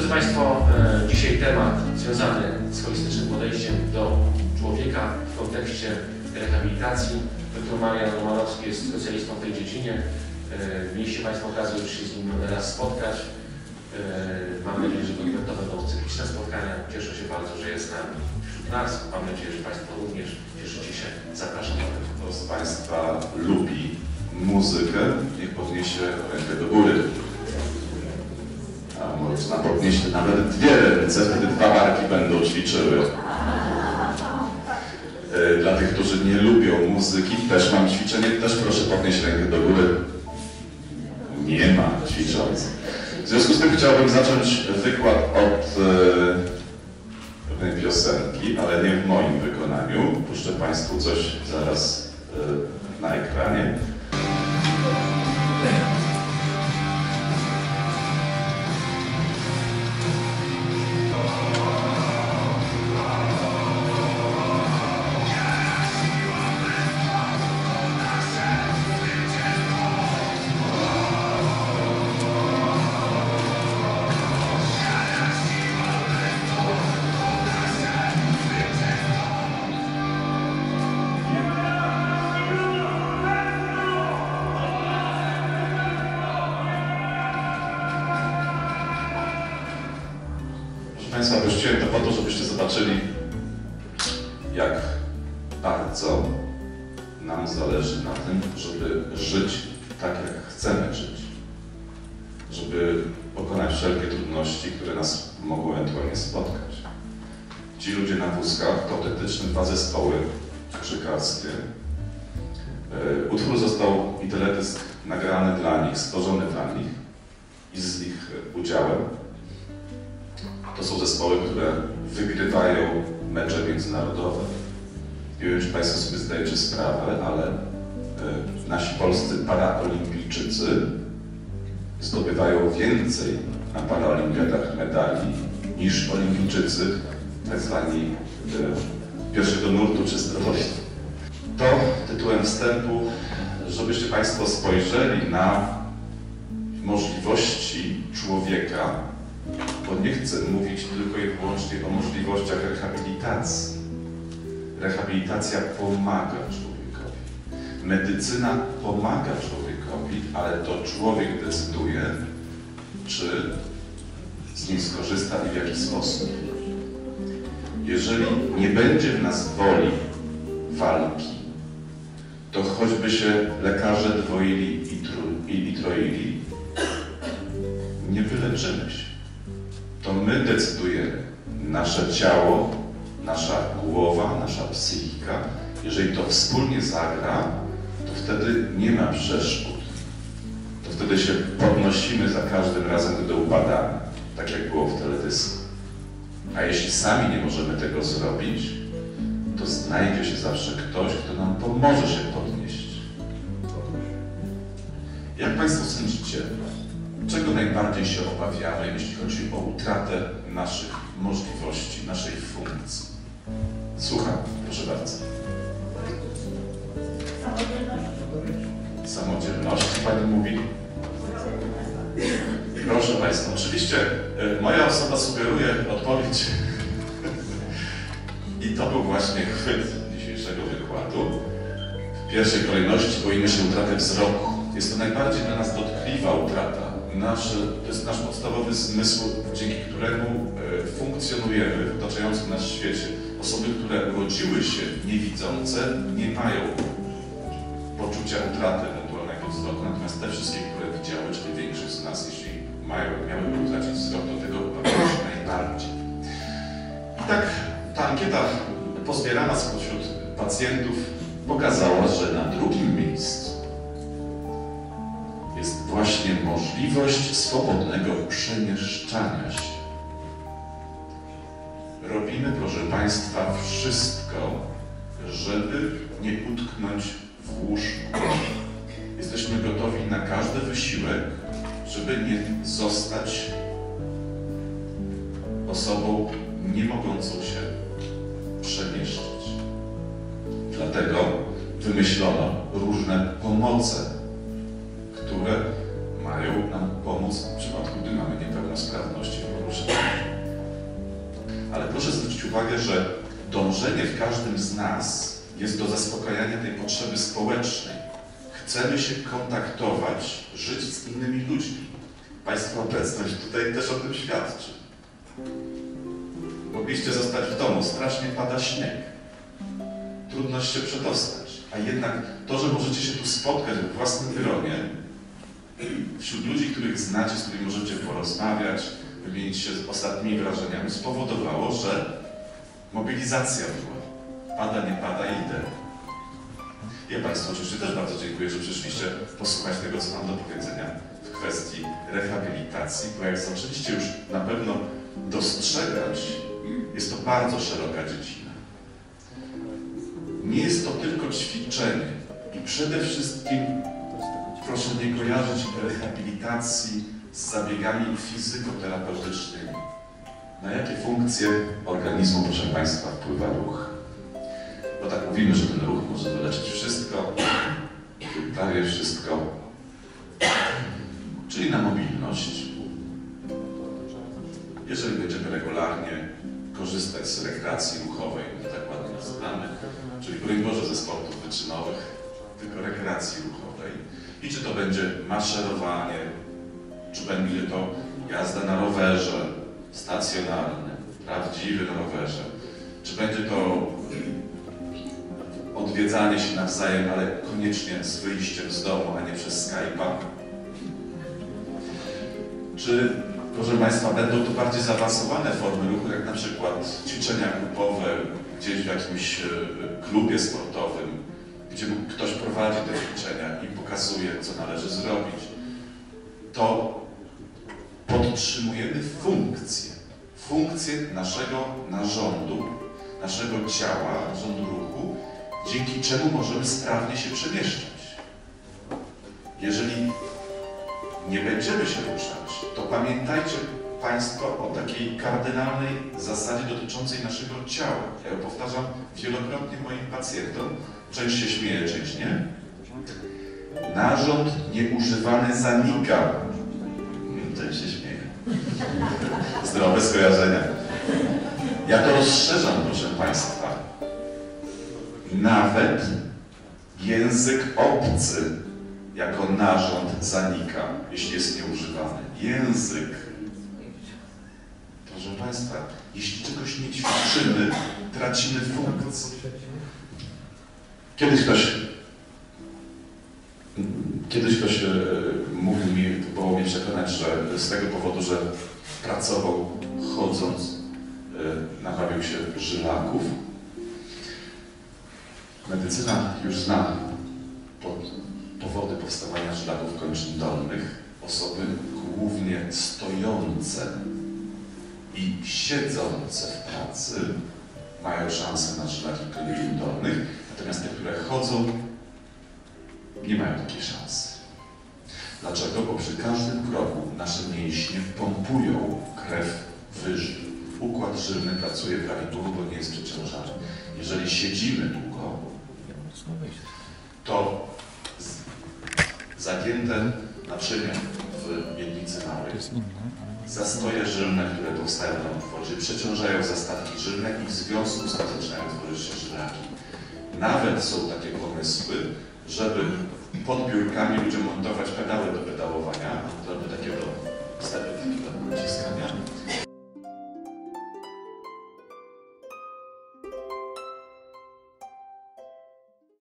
Drodzy Państwo, dzisiaj temat związany z holistycznym podejściem do człowieka w kontekście rehabilitacji. Dr Marian Romanowski jest specjalistą w tej dziedzinie. Mieliście Państwo okazję już się z nim raz spotkać. Mam nadzieję, że to będą cykliczne spotkania. Cieszę się bardzo, że jest wśród nas. Mam nadzieję, że Państwo również cieszycie się. Zapraszam. Kto z Państwa lubi muzykę, niech podniesie rękę do góry. A można podnieść nawet dwie ręce, wtedy dwa barki będą ćwiczyły. Dla tych, którzy nie lubią muzyki, też mam ćwiczenie, też proszę podnieść rękę do góry. Nie ma ćwiczących. W związku z tym chciałbym zacząć wykład od pewnej piosenki, ale nie w moim wykonaniu. Puszczę Państwu coś zaraz na ekranie. Państwa, puściłem to po to, żebyście zobaczyli, jak bardzo nam zależy na tym, żeby żyć tak, jak chcemy żyć. Żeby pokonać wszelkie trudności, które nas mogą ewentualnie spotkać. Ci ludzie na wózkach to autentyczne dwa zespoły krzykarskie. Utwór został i teledysk nagrany dla nich, stworzony dla nich i z ich udziałem. To są zespoły, które wygrywają mecze międzynarodowe. Nie wiem, czy Państwo sobie zdajecie sprawę, ale nasi polscy paraolimpijczycy zdobywają więcej na paraolimpiadach medali niż olimpijczycy, tak zwani pierwszego nurtu czy zdrowotnictwa. To tytułem wstępu, żebyście Państwo spojrzeli na możliwości człowieka, bo nie chcę mówić tylko i wyłącznie o możliwościach rehabilitacji. Rehabilitacja pomaga człowiekowi. Medycyna pomaga człowiekowi, ale to człowiek decyduje, czy z nim skorzysta i w jaki sposób. Jeżeli nie będzie w nas woli walki, to choćby się lekarze dwoili i troili, nie wyleczymy się. To my decydujemy, nasze ciało, nasza głowa, nasza psychika. Jeżeli to wspólnie zagra, to wtedy nie ma przeszkód. To wtedy się podnosimy za każdym razem, gdy upadamy, tak jak było w teledysku. A jeśli sami nie możemy tego zrobić, to znajdzie się zawsze ktoś, kto nam pomoże się podnieść. Jak Państwo sądzicie, czego najbardziej się obawiamy, jeśli chodzi o utratę naszych możliwości, naszej funkcji? Słucham, proszę bardzo. Samodzielności Pani mówi? Proszę Państwa, oczywiście moja osoba sugeruje odpowiedź i to był właśnie chwyt dzisiejszego wykładu. W pierwszej kolejności boimy się utraty wzroku. Jest to najbardziej dla nas dotkliwa utrata. To jest nasz podstawowy zmysł, dzięki któremu funkcjonujemy w otaczającym nas świecie. Osoby, które urodziły się niewidzące, nie mają poczucia utraty ewentualnego wzroku, natomiast te wszystkie, które widziały, czyli większość z nas, jeśli miałyby utracić wzrok, do tego obawiają się najbardziej. I tak ta ankieta pozbierana spośród pacjentów pokazała, że na drugim miejscu jest właśnie możliwość swobodnego przemieszczania się. Robimy, proszę Państwa, wszystko, żeby nie utknąć w łóżku. Jesteśmy gotowi na każdy wysiłek, żeby nie zostać osobą nie mogącą się przemieszczać. Dlatego wymyślono różne pomoce, które mają nam pomóc w przypadku, gdy mamy niepełnosprawności w poruszaniu. uwagę, że dążenie w każdym z nas jest do zaspokajania tej potrzeby społecznej. Chcemy się kontaktować, żyć z innymi ludźmi. Państwa obecność tutaj też o tym świadczy. Mogliście zostać w domu, strasznie pada śnieg. Trudno się przedostać. A jednak to, że możecie się tu spotkać w własnym gronie, wśród ludzi, których znacie, z którymi możecie porozmawiać, wymienić się ostatnimi wrażeniami, spowodowało, że mobilizacja była. Pada, nie pada, idę. Ja Państwu oczywiście też bardzo dziękuję, że przyszliście posłuchać tego, co mam do powiedzenia w kwestii rehabilitacji, bo jak zaczęliście już na pewno dostrzegać, jest to bardzo szeroka dziedzina. Nie jest to tylko ćwiczenie i przede wszystkim proszę nie kojarzyć rehabilitacji z zabiegami fizykoterapeutycznymi. Na jakie funkcje organizmu, proszę Państwa, wpływa ruch? Bo tak mówimy, że ten ruch może wyleczyć wszystko, prawie wszystko, czyli na mobilność. Jeżeli będziemy regularnie korzystać z rekreacji ruchowej, tak ładnie nazywamy, czyli broń Boże ze sportów wyczynowych, tylko rekreacji ruchowej. I czy to będzie maszerowanie, czy będzie to jazda na rowerze stacjonarny, prawdziwy na rowerze, czy będzie to odwiedzanie się nawzajem, ale koniecznie z wyjściem z domu, a nie przez Skype'a. Czy, proszę Państwa, będą to bardziej zaawansowane formy ruchu, jak na przykład ćwiczenia grupowe gdzieś w jakimś klubie sportowym, gdzie ktoś prowadzi te ćwiczenia i pokazuje, co należy zrobić. To podtrzymujemy funkcję naszego narządu, naszego ciała, narządu ruchu, dzięki czemu możemy sprawnie się przemieszczać. Jeżeli nie będziemy się ruszać, to pamiętajcie Państwo o takiej kardynalnej zasadzie dotyczącej naszego ciała. Ja ją powtarzam wielokrotnie moim pacjentom. Część się śmieje, część nie. Narząd nieużywany zanika. Część się śmieje. Zdrowe skojarzenia. Ja to rozszerzam, proszę Państwa. Nawet język obcy jako narząd zanika, jeśli jest nieużywany. Język. Proszę Państwa, jeśli czegoś nie ćwiczymy, tracimy funkcję. Kiedyś ktoś mówił mi, próbował mnie przekonać, że z tego powodu, że pracował chodząc, nabawił się żylaków. Medycyna już zna powody powstawania żylaków kończyn dolnych. Osoby głównie stojące i siedzące w pracy mają szansę na żylaki kończyn dolnych, natomiast te, które chodzą, nie mają takiej szansy. Dlaczego? Bo przy każdym kroku nasze mięśnie pompują krew w żył. Układ żylny pracuje prawidłowo, bo nie jest przeciążany. Jeżeli siedzimy długo, to zagięte naczynia w miednicy małej, zastoje żylne, które powstają na otworze, przeciążają zastawki żylne i w związku z tym zaczynają tworzyć się żylaki. Nawet są takie pomysły, żeby pod biurkami ludziom montować pedały